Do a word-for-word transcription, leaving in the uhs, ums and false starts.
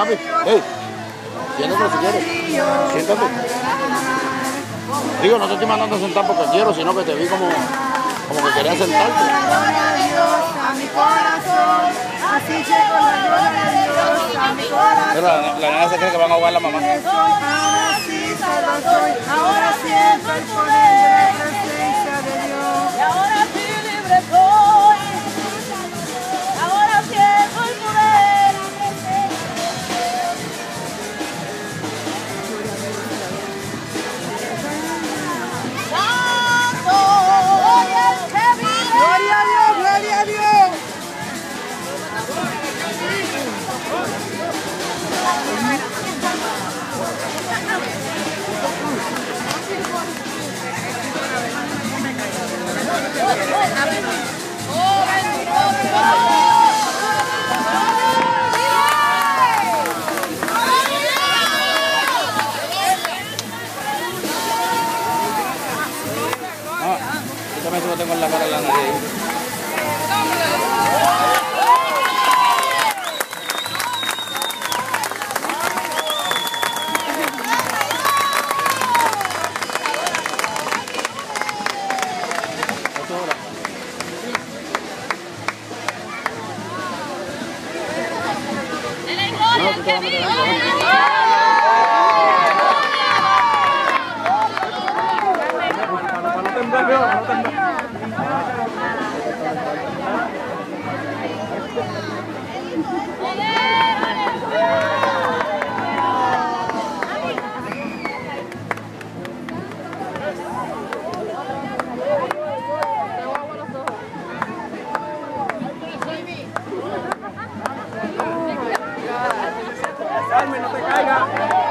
papi. Hey, siéntate si quieres. Siéntate. Digo, no te estoy mandando a sentar porque quiero, sino que te vi como, como que querías sentarte. Gloria a Dios, a mi corazón, así llegó la gloria de Dios a mi corazón. Mira, la, la nena se cree que van a ahogar a la mamá. Ahora sí solo soy, ahora siento el poder de la presencia de Dios. Y ahora sí libre soy, ahora siento el poder. Santo, gloria al que vive. Gloria a Dios, gloria a Dios. Ah, yo también se lo tengo en la cara de la nariz. No, tú te vas a meter ahí. Carmen, no te caigas.